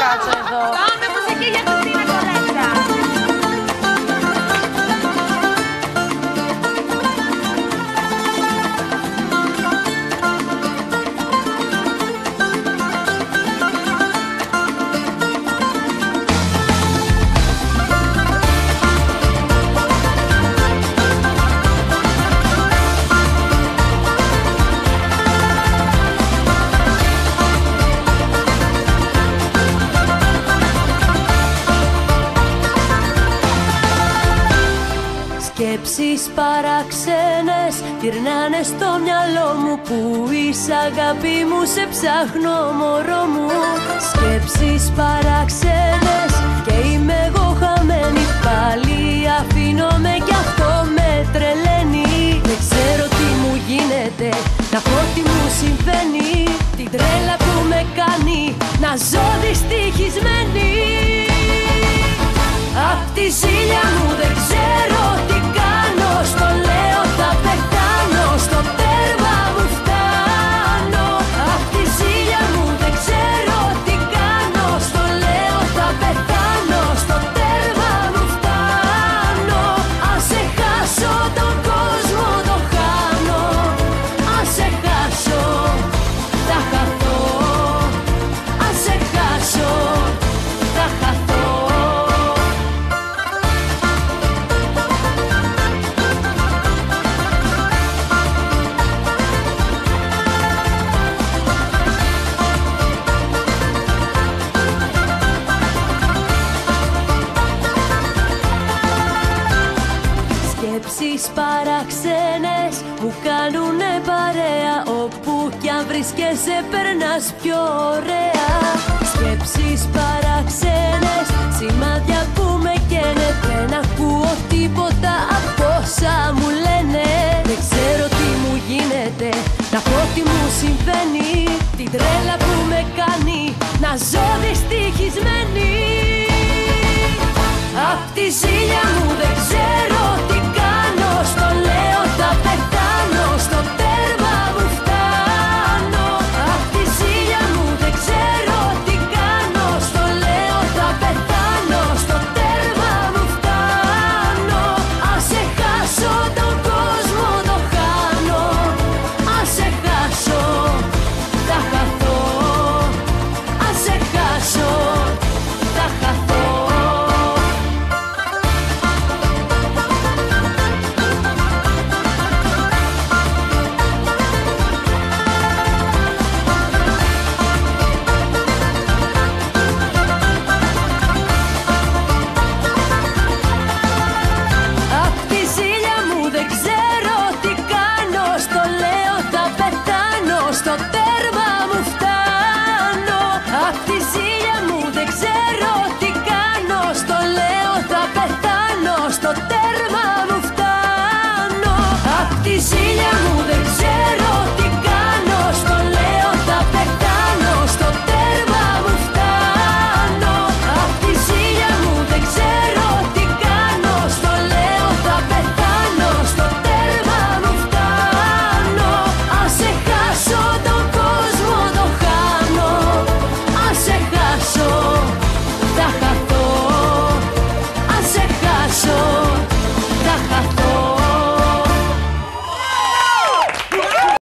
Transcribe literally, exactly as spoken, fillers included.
κάτσω εδώ. Πάμε μουσική για την Τίνα Κορέτσα. Σκέψεις παραξένες γυρνάνε στο μυαλό μου. Που είσαι αγάπη μου, σε ψάχνω μωρό μου. Σκέψεις παραξένες και είμαι εγώ χαμένη. Πάλι αφήνομαι κι αυτό με τρελαίνει. Δεν ξέρω τι μου γίνεται, να πω τι μου συμβαίνει. Την τρέλα που με κάνει να ζω δυστυχισμένη. Απ' τη ζήλια μου δεν ξέρω τι κάνω. Στο λέω θα πεθάνω, στο τέρμα μου φτάνω. Απ' τη ζήλια μου δεν ξέρω τι κάνω. Στο λέω θα πεθάνω, στο τέρμα μου φτάνω. Αν σε χάσω τον κόσμο το χάνω. Αν σε χάσω θα χαθώ. Αν σε χάσω θα χαθώ. Σκέψεις παραξένες μου κάνουνε παρέα. Όπου κι αν βρίσκεσαι περνάς πιο ωραία. Σκέψεις παραξένες, σημάδια που με καίνε. Δεν ακούω τίποτα από όσα μου λένε. Δεν ξέρω τι μου γίνεται, να πω τι μου συμβαίνει. Την τρέλα που με κάνει να ζω δυστυχισμένη. Απ' τη ζήλια μου δεν ξέρω